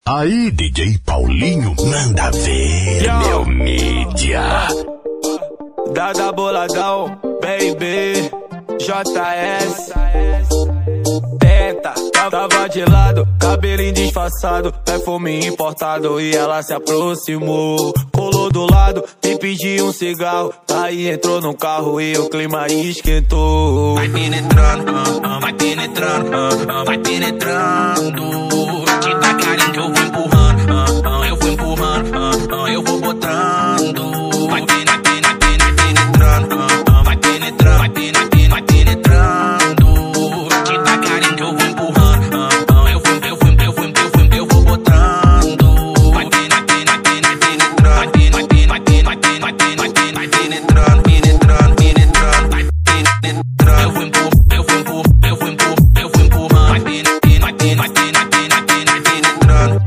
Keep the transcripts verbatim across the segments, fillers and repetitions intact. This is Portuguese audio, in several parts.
Aí, D J Paulinho, manda ver, Yo. meu mídia. Dada boladão, baby, J S. Tenta, tava de lado, cabelinho disfarçado, perfume importado e ela se aproximou. Colou do lado, me pediu um cigarro, aí entrou no carro e o clima esquentou. Vai penetrando, uh, uh, vai penetrando, uh, uh, vai penetrando. Te dá carinho que eu vou empurrando, uh, uh, eu vou empurrando, uh, uh, eu vou botando. Vai pena, pena, pena, penetrando, uh, uh, vai penetrando, vai pena, pena, vai penetrando. Te dá carinho que eu vou empurrando, uh, uh, eu vou, eu vou, eu vou, eu vou, eu vou botando. Vai pena, pena, pena, penetrando, vai pena, vai pena, vai pena, vai pena, vai pena, vai pena, vai penetrando, penetrando, penetrando, vai penetrando. Eu vou empurrando, eu vou empurrando, eu vou empurrando, eu vou empurrando. Vai pena, pena, vai pena, vai pena, vai pena, vai pena, vai penetrando.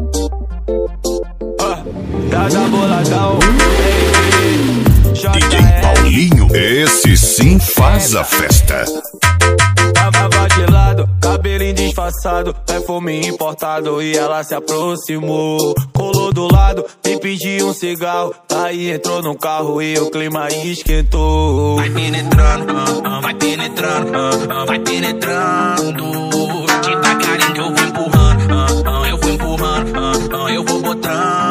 Dada boladão, D J Paulinho, esse sim faz a festa. Tava de lado, cabelinho disfarçado, perfume importado e ela se aproximou. Colou do lado, me pediu um cigarro, aí entrou no carro e o clima esquentou. Vai penetrando, uh, uh, vai penetrando, uh, uh, vai penetrando. Te dá carinho que eu vou empurrando, uh, uh, eu vou empurrando, uh, uh, eu vou botando.